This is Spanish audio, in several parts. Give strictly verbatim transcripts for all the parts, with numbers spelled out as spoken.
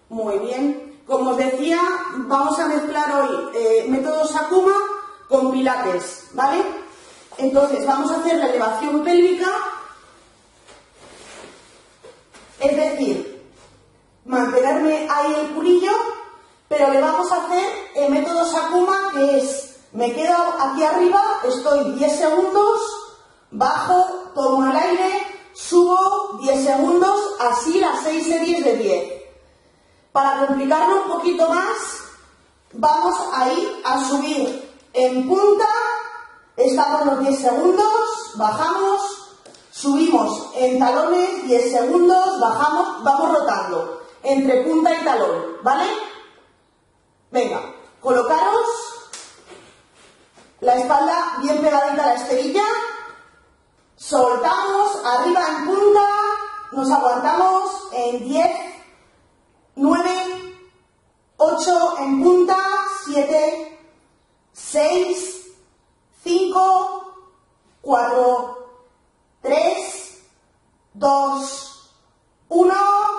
Muy bien. Como os decía, vamos a mezclar hoy eh, método Sakuma con pilates, ¿vale? Entonces, vamos a hacer la elevación pélvica, es decir, mantenerme ahí el culillo, pero le vamos a hacer el método Sakuma, que es, me quedo aquí arriba, estoy diez segundos, bajo, tomo el aire, subo diez segundos, así las seis series de diez. Para complicarlo un poquito más, vamos a ir a subir en punta, estamos los diez segundos, bajamos, subimos en talones, diez segundos, bajamos, vamos rotando entre punta y talón, ¿vale? Venga, colocaros, la espalda bien pegadita a la esterilla, soltamos, arriba en punta, nos aguantamos en diez, nueve, ocho en punta, siete, seis, cinco, cuatro, tres, dos, uno,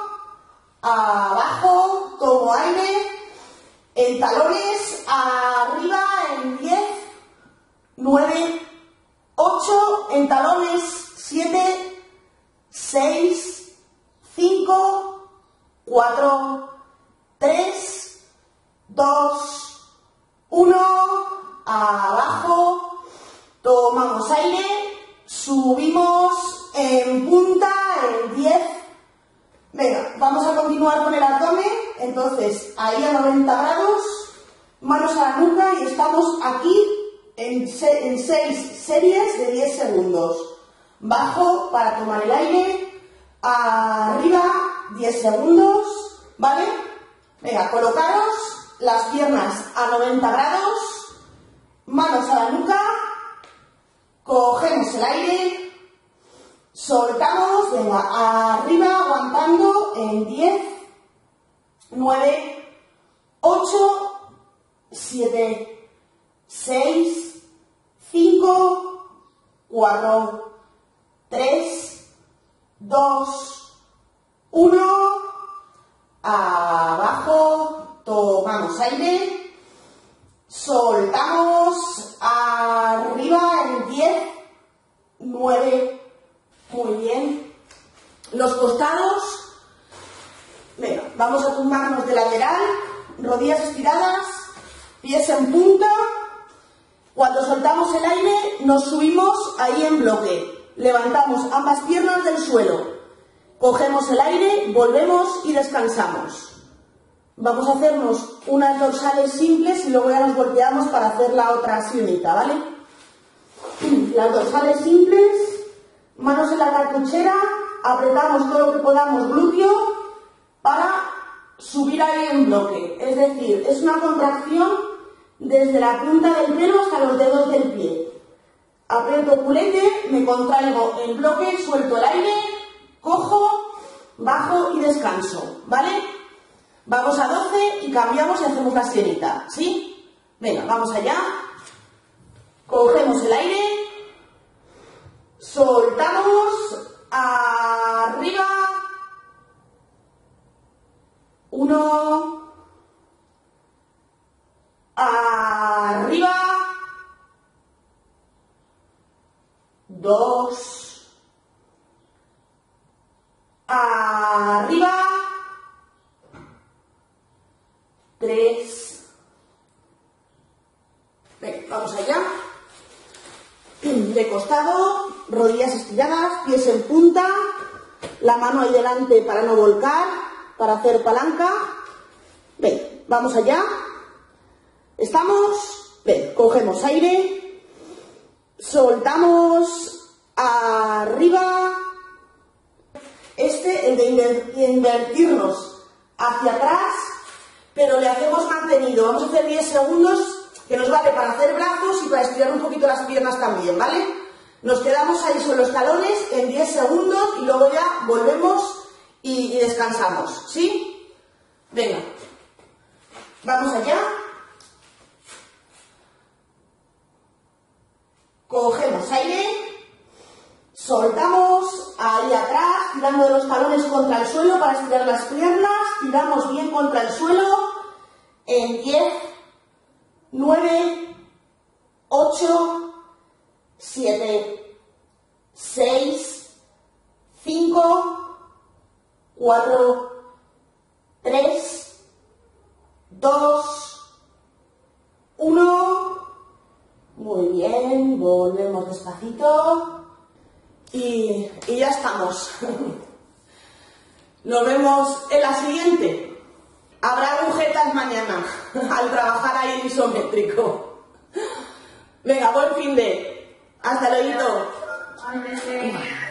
abajo, tomo aire, en talones, arriba en diez, nueve, ocho, en talones, siete, seis, cinco, cuatro, tres, dos, uno, abajo, tomamos aire, subimos en punta en diez. Venga, vamos a continuar con el abdomen, entonces ahí a noventa grados, manos a la nuca y estamos aquí en, en seis series de diez segundos. Bajo para tomar el aire, arriba diez segundos, ¿vale? Venga, colocaros las piernas a noventa grados, manos a la nuca, cogemos el aire, soltamos, venga, arriba, aguantando en diez, nueve, ocho, siete, seis, cinco, cuatro, tres, dos, uno, abajo, tomamos aire, soltamos, arriba en diez, nueve, muy bien, los costados, venga, vamos a tumbarnos de lateral, rodillas estiradas, pies en punta, cuando soltamos el aire nos subimos ahí en bloque, levantamos ambas piernas del suelo, cogemos el aire, volvemos y descansamos. Vamos a hacernos unas dorsales simples y luego ya nos volteamos para hacer la otra así unita, ¿vale? Las dorsales simples, manos en la cartuchera, apretamos todo lo que podamos glúteo para subir ahí en bloque. Es decir, es una contracción desde la punta del pelo hasta los dedos del pie. Aprieto culete, me contraigo en bloque, suelto el aire, cojo, bajo y descanso, ¿vale? Vamos a doce y cambiamos y hacemos la sirenita, ¿sí? Venga, vamos allá. Cogemos el aire, soltamos, arriba, uno, arriba, dos, arriba, tres, venga, vamos allá, de costado, rodillas estiradas, pies en punta, la mano ahí delante para no volcar, para hacer palanca, ven, vamos allá, estamos, ven, cogemos aire, soltamos, arriba, este, el de invertirnos hacia atrás, pero le hacemos mantenido, vamos a hacer diez segundos, que nos vale para hacer brazos y para estirar un poquito las piernas también, ¿vale? Nos quedamos ahí sobre los talones en diez segundos y luego ya volvemos y, y descansamos, ¿sí? Venga, vamos allá. Cogemos aire, soltamos ahí atrás, tirando de los talones contra el suelo para estirar las piernas, tiramos todos bien contra el suelo. En diez, nueve, ocho, siete, seis, cinco, cuatro, tres, dos, uno. Muy bien, volvemos despacito. Y, y ya estamos. Nos vemos en la siguiente. Habrá agujetas mañana al trabajar ahí el isométrico. Venga, buen fin de. Hasta luego.